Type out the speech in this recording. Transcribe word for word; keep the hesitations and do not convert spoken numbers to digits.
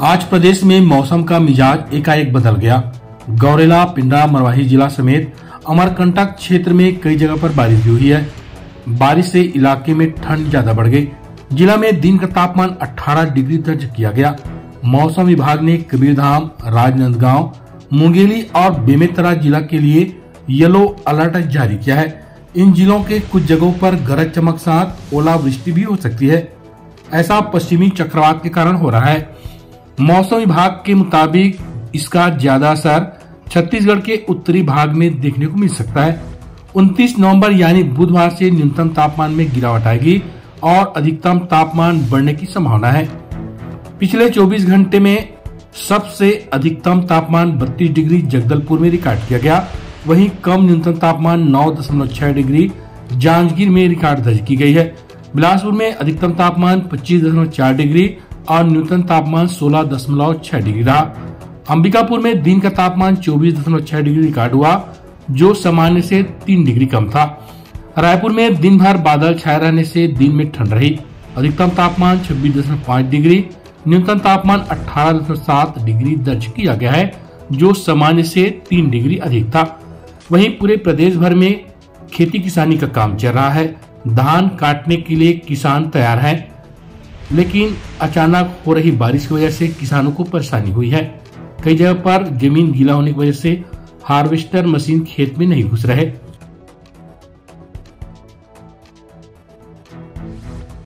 आज प्रदेश में मौसम का मिजाज एकाएक बदल गया। गौरेला, पिंडरा, मरवाही जिला समेत अमरकंटक क्षेत्र में कई जगह पर बारिश भी हुई है। बारिश से इलाके में ठंड ज्यादा बढ़ गई। जिला में दिन का तापमान अठारह डिग्री दर्ज किया गया। मौसम विभाग ने कबीरधाम, राजनांदगांव, मुंगेली और बेमेतरा जिला के लिए येलो अलर्ट जारी किया है। इन जिलों के कुछ जगहों पर गरज चमक साथ ओलावृष्टि भी हो सकती है। ऐसा पश्चिमी चक्रवात के कारण हो रहा है। मौसम विभाग के मुताबिक इसका ज्यादा असर छत्तीसगढ़ के उत्तरी भाग में देखने को मिल सकता है। उनतीस नवंबर यानी बुधवार से न्यूनतम तापमान में गिरावट आएगी और अधिकतम तापमान बढ़ने की संभावना है। पिछले चौबीस घंटे में सबसे अधिकतम तापमान बत्तीस डिग्री जगदलपुर में रिकॉर्ड किया गया। वहीं कम न्यूनतम तापमान नौ दशमलव छह डिग्री जांजगीर में रिकॉर्ड दर्ज की गई है। बिलासपुर में अधिकतम तापमान पच्चीस दशमलव चार डिग्री और न्यूनतम तापमान सोलह दशमलव छह डिग्री रहा। अंबिकापुर में दिन का तापमान चौबीस दशमलव छह डिग्री रिकॉर्ड हुआ, जो सामान्य से तीन डिग्री कम था। रायपुर में दिन भर बादल छाए रहने से दिन में ठंड रही। अधिकतम तापमान छब्बीस दशमलव पाँच डिग्री, न्यूनतम तापमान अठारह दशमलव सात डिग्री दर्ज किया गया है, जो सामान्य से तीन डिग्री अधिक था। वहीं पूरे प्रदेश भर में खेती किसानी का काम चल रहा है। धान काटने के लिए किसान तैयार हैं, लेकिन अचानक हो रही बारिश की वजह से किसानों को परेशानी हुई है। कई जगह पर जमीन गीला होने की वजह से हार्वेस्टर मशीन खेत में नहीं घुस रहे।